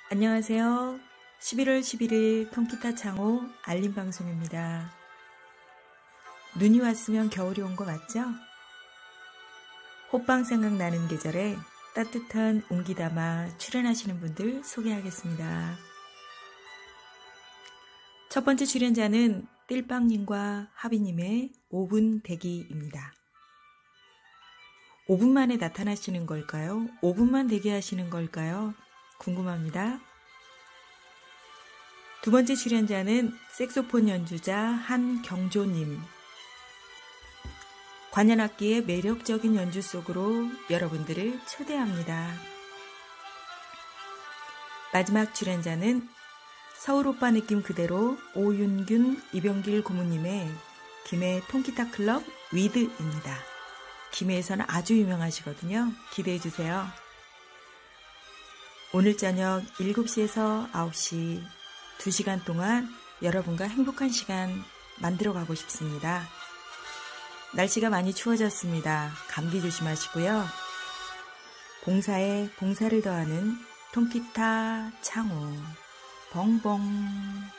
안녕하세요. 11월 11일 통기타 창호 알림 방송입니다. 눈이 왔으면 겨울이 온 거 맞죠? 호빵 생각나는 계절에 따뜻한 온기 담아 출연하시는 분들 소개하겠습니다. 첫 번째 출연자는 띨빵님과 하비님의 5분 대기입니다. 5분 만에 나타나시는 걸까요? 5분만 대기하시는 걸까요? 궁금합니다. 두 번째 출연자는 색소폰 연주자 한경조님. 관현악기의 매력적인 연주 속으로 여러분들을 초대합니다. 마지막 출연자는 서울오빠 느낌 그대로 오윤균, 이병길 고모님의 김해 통기타 클럽 위드입니다. 김해에서는 아주 유명하시거든요. 기대해주세요. 오늘 저녁 7시에서 9시 2시간 동안 여러분과 행복한 시간 만들어가고 싶습니다. 날씨가 많이 추워졌습니다. 감기 조심하시고요. 봉사에 봉사를 더하는 통기타 창호 벙벙.